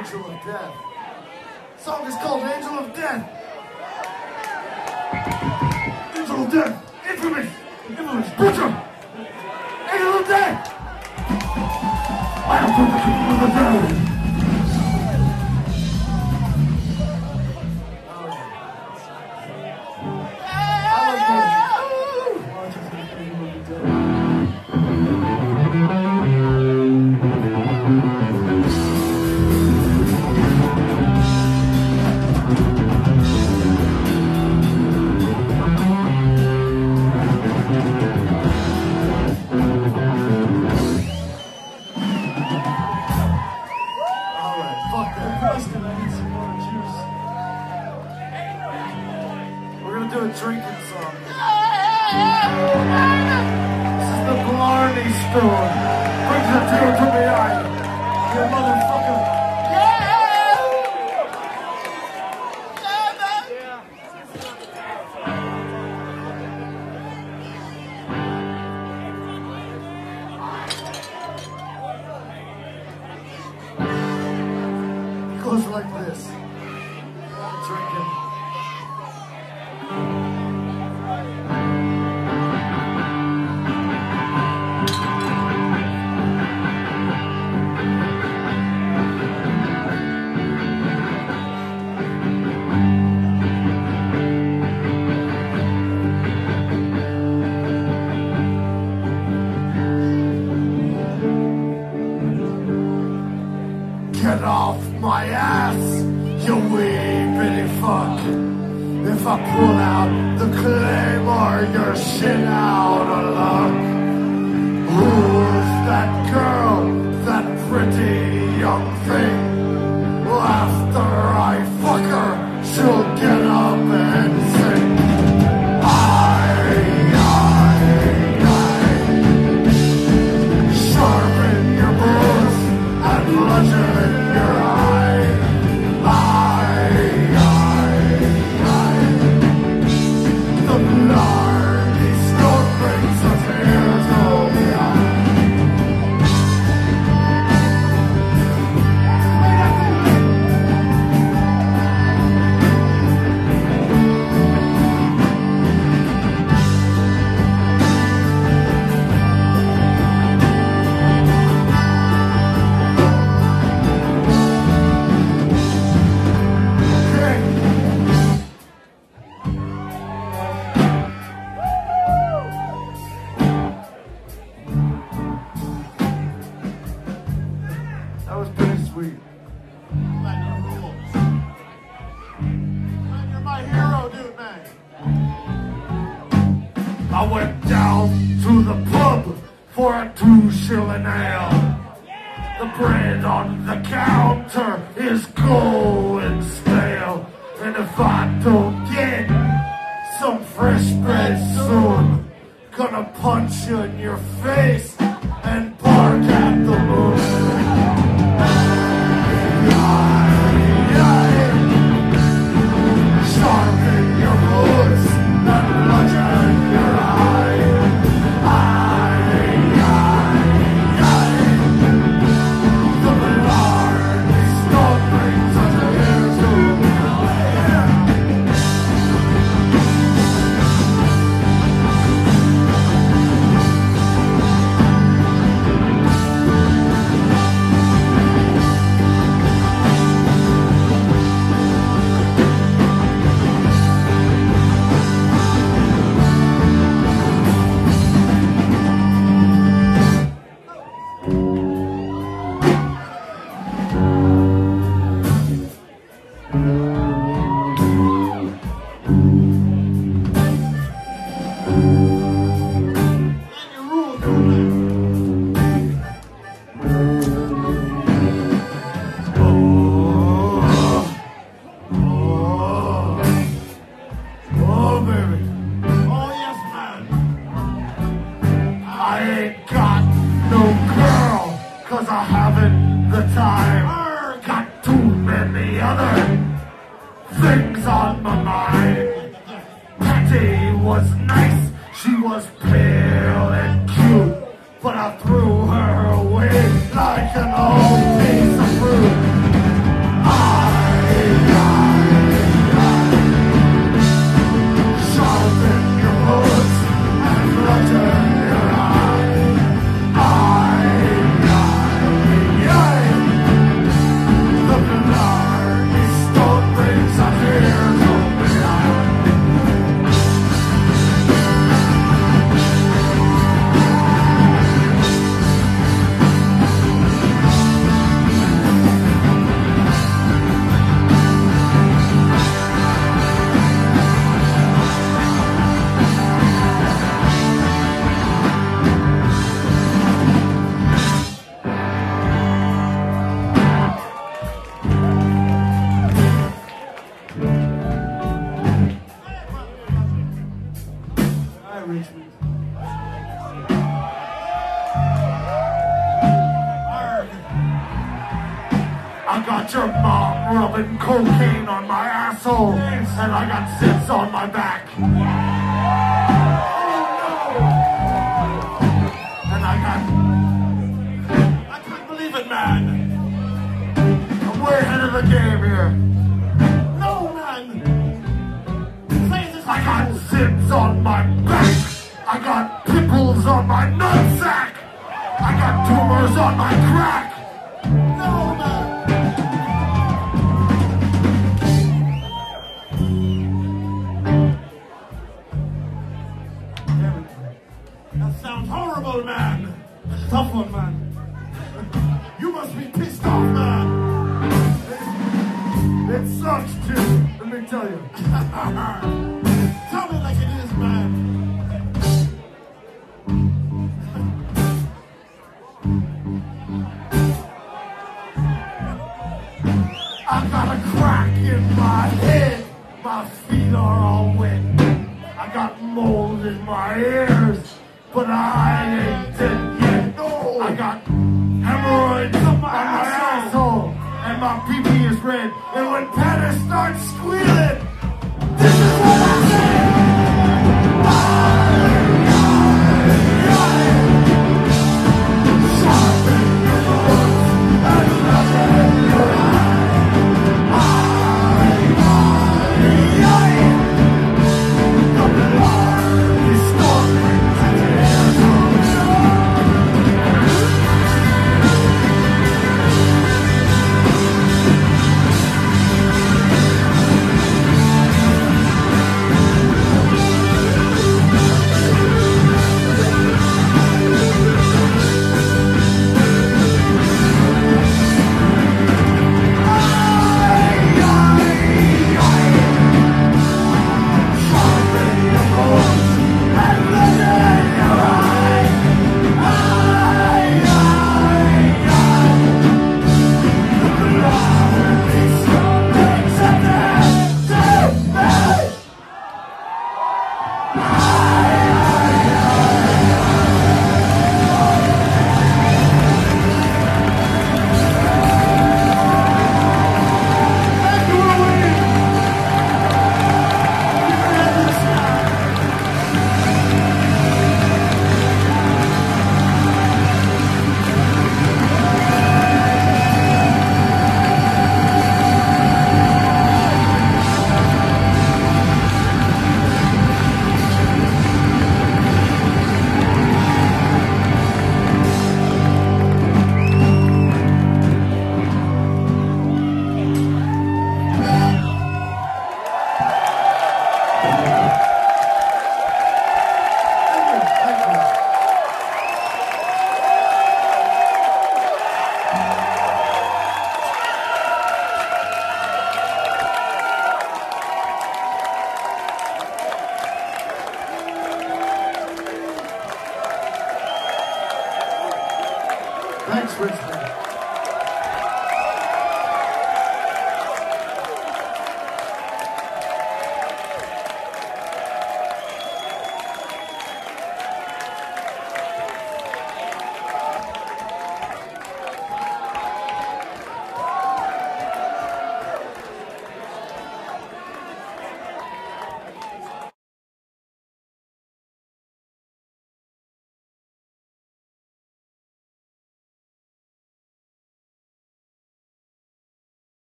Angel of Death. The song is called Angel of Death. Angel of Death. Infamous. Infamous. Butcher. Angel of Death. I am the Angel of Death. Drinking song. This is the Blarney Store. Brings a tear to the eye. You motherfucker. It goes like this. Drinking. Get off my ass, you wee bitty fuck. If I pull out the claymore, you're shit out of luck. Who's that girl, that pretty young thing? Well, after I fuck her, she'll get up and sing. Sharpen your bruise and bludgeon in your eye. The Blarney Store brings us here to the eye. That was pretty sweet. You're my hero, dude, man. I went down to the pub for a 2-shilling ale. The bread on the counter is going stale. And if I don't get some fresh bread soon, gonna punch you in your face and bark at the moon. Sharpen your boots and bludgeon your eye. The Blarney Store brings us here to got your mom rubbing cocaine on my asshole, and I got zits on my back. Oh no! And I can't believe it, man. I'm way ahead of the game here. No, man. I got zits on my back. I got pimples on my nutsack. I got tumors on my crack. No, man. That sounds horrible, man. Tough one, man. You must be pissed off, man. It sucks, too. Let me tell you. Tell me like it is, man. I got a crack in my head. My feet are all wet. I got mold in my ears, but I ain't dead yet. No. I got hemorrhoids on my asshole, and my pee-pee is red. And when Patty starts squealing,